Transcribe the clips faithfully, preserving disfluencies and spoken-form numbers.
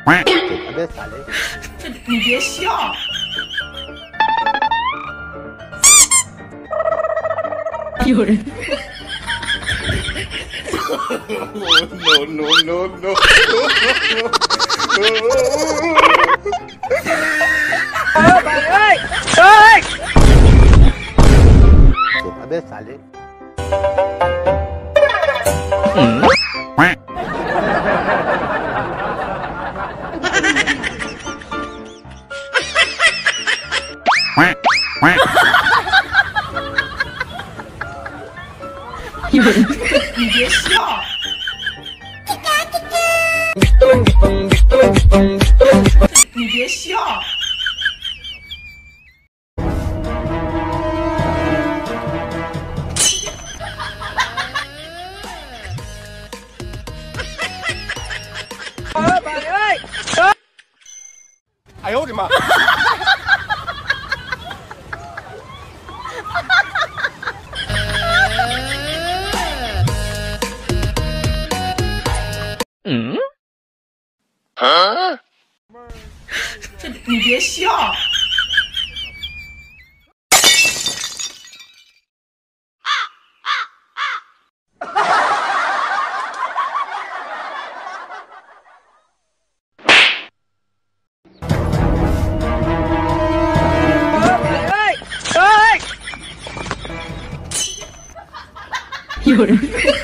अबे साले, 你别笑。有人。 no no no no अबे साले, 有人。你别笑。你别笑。 哎呦我的妈！ 嗯？啊？这你别笑。有人。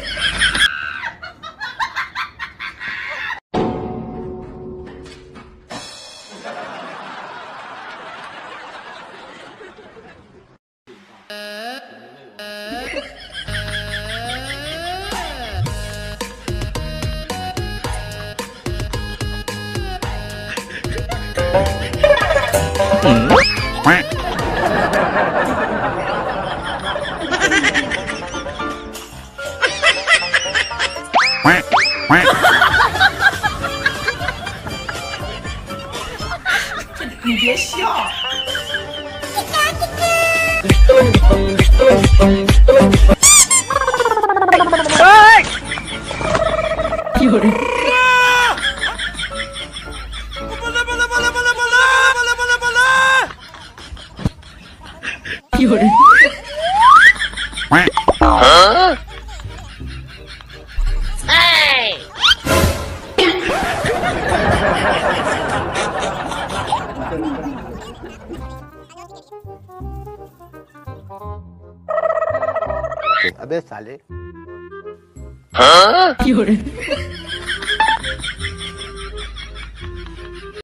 你别笑。有人。有人。啊？哎！ अबे साले, 有人。